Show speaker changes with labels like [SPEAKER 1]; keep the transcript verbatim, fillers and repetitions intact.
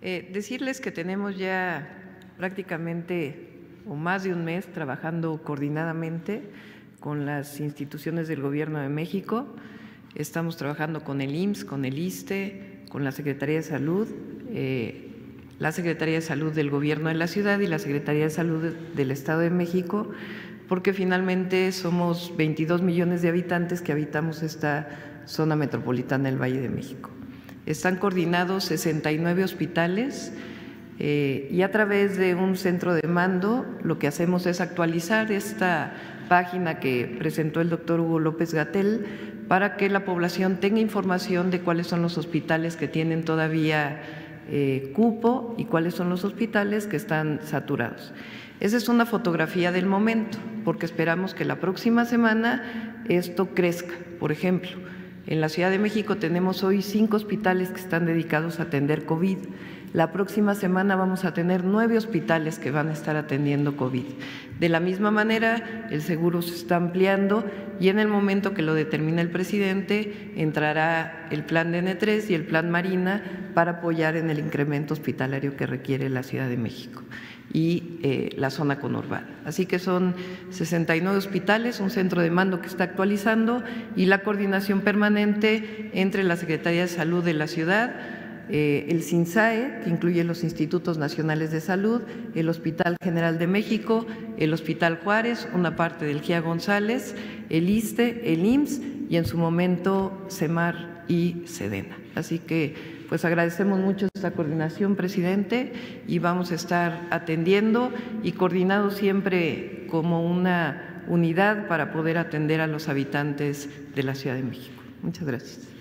[SPEAKER 1] Eh, decirles que tenemos ya prácticamente o más de un mes trabajando coordinadamente con las instituciones del Gobierno de México. Estamos trabajando con el I M S S, con el ISSSTE, con la Secretaría de Salud, eh, la Secretaría de Salud del Gobierno de la Ciudad y la Secretaría de Salud del Estado de México, porque finalmente somos veintidós millones de habitantes que habitamos esta zona metropolitana del Valle de México. Están coordinados sesenta y nueve hospitales eh, y a través de un centro de mando lo que hacemos es actualizar esta página que presentó el doctor Hugo López-Gatell para que la población tenga información de cuáles son los hospitales que tienen todavía eh, cupo y cuáles son los hospitales que están saturados. Esa es una fotografía del momento, porque esperamos que la próxima semana esto crezca. Por ejemplo, en la Ciudad de México tenemos hoy cinco hospitales que están dedicados a atender COVID. La próxima semana vamos a tener nueve hospitales que van a estar atendiendo COVID. De la misma manera, el seguro se está ampliando y en el momento que lo determine el presidente, entrará el plan de N tres y el plan Marina para apoyar en el incremento hospitalario que requiere la Ciudad de México y eh, la zona conurbada. Así que son sesenta y nueve hospitales, un centro de mando que está actualizando y la coordinación permanente entre la Secretaría de Salud de la ciudad, eh, el SINSAE, que incluye los Institutos Nacionales de Salud, el Hospital General de México, el Hospital Juárez, una parte del G I A González, el ISSSTE, el I M S S y en su momento CEMAR y SEDENA. Así que pues agradecemos mucho esta coordinación, presidente, y vamos a estar atendiendo y coordinados siempre como una unidad para poder atender a los habitantes de la Ciudad de México. Muchas gracias.